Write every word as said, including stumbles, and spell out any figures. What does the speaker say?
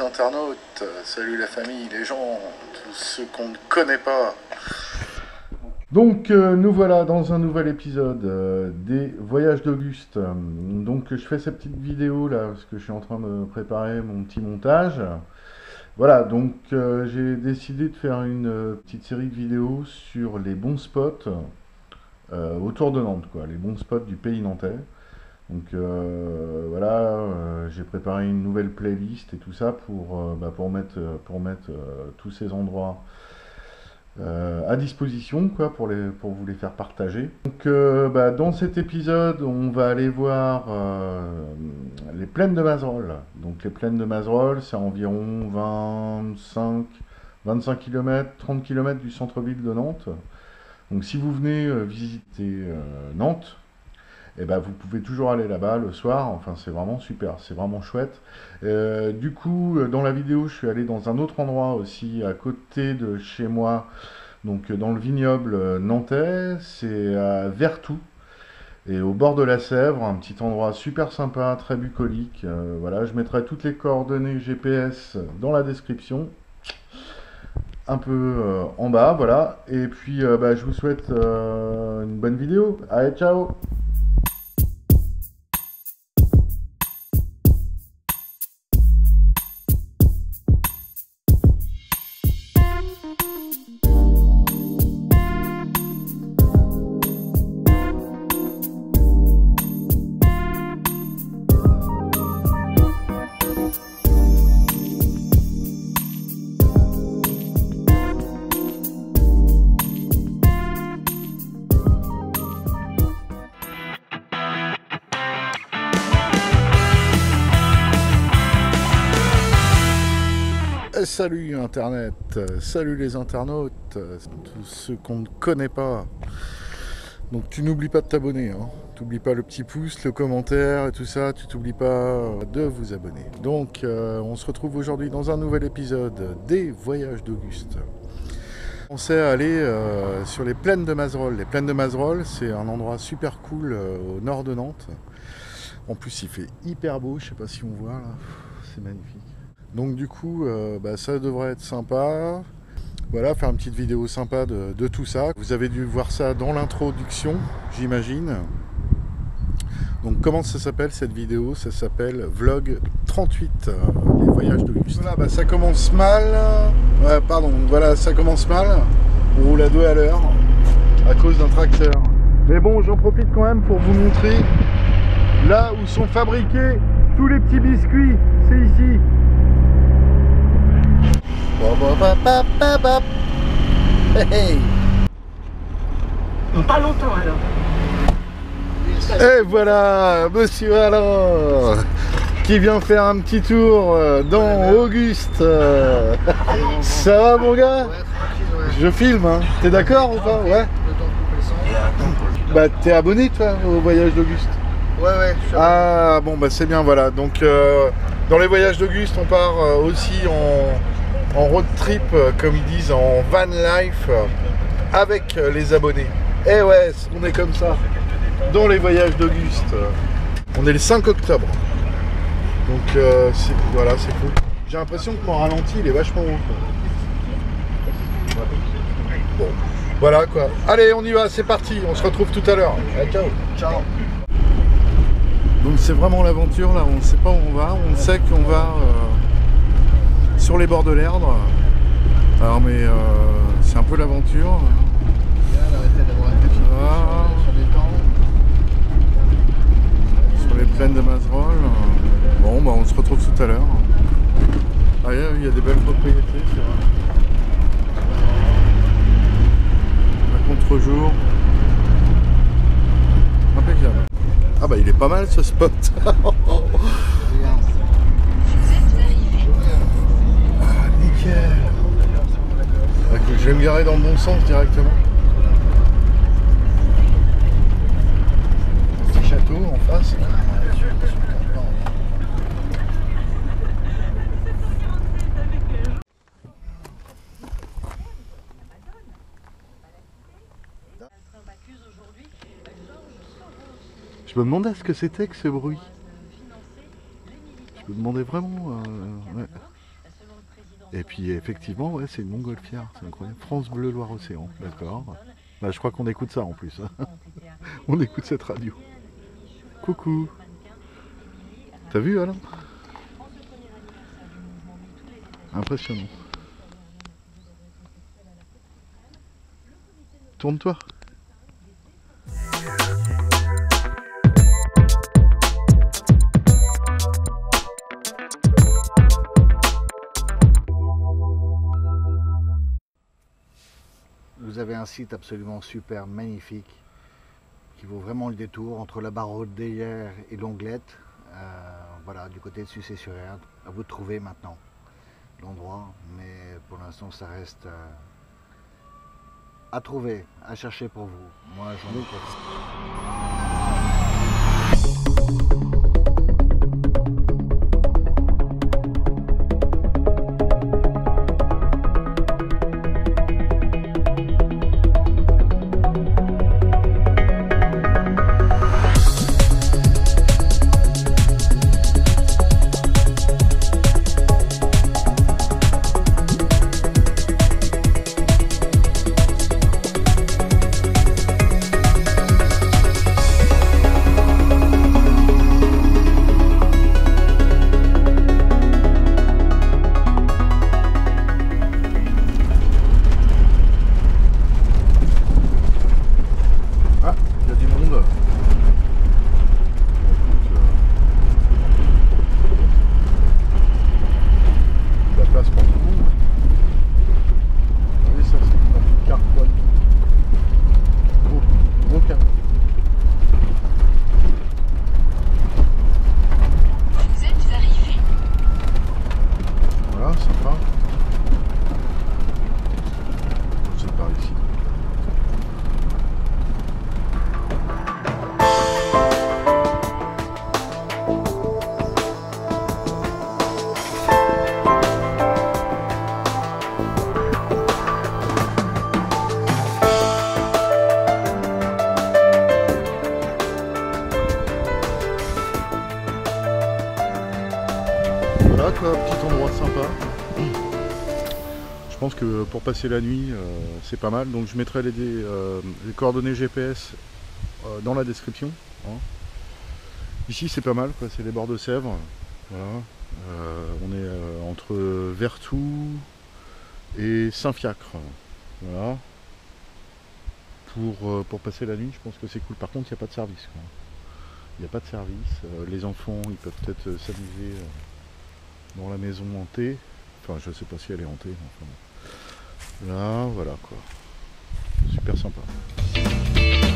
internautes, salut la famille, les gens, tous ceux qu'on ne connaît pas. Donc euh, nous voilà dans un nouvel épisode euh, des Voyages d'Auguste. Donc je fais cette petite vidéo là parce que je suis en train de préparer mon petit montage. Voilà, donc euh, j'ai décidé de faire une euh, petite série de vidéos sur les bons spots euh, autour de Nantes, quoi, les bons spots du pays nantais. Donc euh, voilà, euh, j'ai préparé une nouvelle playlist et tout ça pour, euh, bah, pour mettre, pour mettre euh, tous ces endroits euh, à disposition, quoi, pour, les, pour vous les faire partager. Donc euh, bah, dans cet épisode, on va aller voir euh, les plaines de Mazerolles. Donc les plaines de Mazerolles, c'est environ vingt-cinq, vingt-cinq kilomètres, trente kilomètres du centre-ville de Nantes. Donc si vous venez euh, visiter euh, Nantes, et eh ben, vous pouvez toujours aller là-bas le soir, enfin c'est vraiment super, c'est vraiment chouette. Euh, du coup, dans la vidéo, je suis allé dans un autre endroit aussi, à côté de chez moi, donc dans le vignoble nantais, c'est à Vertou, et au bord de la Sèvre, un petit endroit super sympa, très bucolique. Euh, voilà, je mettrai toutes les coordonnées G P S dans la description, un peu euh, en bas, voilà. Et puis, euh, bah, je vous souhaite euh, une bonne vidéo. Allez, ciao! Salut Internet, salut les internautes, tous ceux qu'on ne connaît pas. Donc tu n'oublies pas de t'abonner, hein. Tu n'oublies pas le petit pouce, le commentaire et tout ça, tu t'oublies pas de vous abonner. Donc euh, on se retrouve aujourd'hui dans un nouvel épisode des Voyages d'Auguste. On s'est allé euh, sur les plaines de Mazerolles. Les plaines de Mazerolles, c'est un endroit super cool euh, au nord de Nantes. En plus il fait hyper beau, je sais pas si on voit là, c'est magnifique. Donc du coup, euh, bah, ça devrait être sympa. Voilà, faire une petite vidéo sympa de, de tout ça. Vous avez dû voir ça dans l'introduction, j'imagine. Donc comment ça s'appelle cette vidéo? Ça s'appelle Vlog trente-huit, euh, les voyages d'Auguste. Voilà, bah, ça commence mal. Ouais, pardon, voilà, ça commence mal. On roule à deux à l'heure à cause d'un tracteur. Mais bon, j'en profite quand même pour vous montrer là où sont fabriqués tous les petits biscuits. C'est ici. Hey. Pas longtemps alors. Et voilà, monsieur alors, qui vient faire un petit tour dans Auguste. Ça va mon gars? Je filme, hein. T'es d'accord ou pas? Ouais. Bah t'es abonné toi au voyage d'Auguste? Ouais ouais. Je suis ah bon bah c'est bien, voilà. Donc euh, dans les voyages d'Auguste, on part euh, aussi en, en road trip, euh, comme ils disent, en van life, euh, avec euh, les abonnés. Et ouais, on est comme ça dans les voyages d'Auguste. On est le cinq octobre. Donc euh, voilà, c'est cool. J'ai l'impression que mon ralenti il est vachement haut. Bon, voilà quoi. Allez, on y va, c'est parti. On se retrouve tout à l'heure. Allez, ciao. Ciao. Donc c'est vraiment l'aventure là, on ne sait pas où on va, on sait qu'on va euh, sur les bords de l'Erdre. Alors mais euh, c'est un peu l'aventure. Voilà. Sur les plaines de Mazerolles. Bon bah on se retrouve tout à l'heure. Ah il y a des belles propriétés, c'est vrai. À contre-jour. Impeccable. Ah bah il est pas mal ce spot. Ah nickel. Okay, je vais me garer dans le bon sens directement. Petit château en face. Je me demandais ce que c'était que ce bruit. Je me demandais vraiment... Euh, ouais. Et puis effectivement, ouais, c'est une montgolfière, c'est incroyable. France Bleu Loire-Océan, d'accord. Bah, je crois qu'on écoute ça en plus. On écoute cette radio. Coucou. T'as vu Alain? Impressionnant. Tourne-toi. Vous avez un site absolument super, magnifique, qui vaut vraiment le détour entre la Barodelière et l'Onglette. Euh, voilà, du côté de Sucé-sur-Erdre. À vous de trouver maintenant l'endroit, mais pour l'instant ça reste euh, à trouver, à chercher pour vous. Moi j'en ai pour... Voilà quoi, petit endroit sympa. Je pense que pour passer la nuit, euh, c'est pas mal. Donc je mettrai les, euh, les coordonnées G P S euh, dans la description. Hein. Ici c'est pas mal, quoi. C'est les bords de Sèvres. Voilà. Euh, on est euh, entre Vertou et Saint-Fiacre. Voilà. Pour, euh, pour passer la nuit, je pense que c'est cool. Par contre, il n'y a pas de service. Quoi. Il n'y a pas de service. Euh, les enfants, ils peuvent peut-être euh, s'amuser euh, dans la maison hantée. Enfin, je sais pas si elle est hantée. Enfin, là, voilà quoi. Super sympa.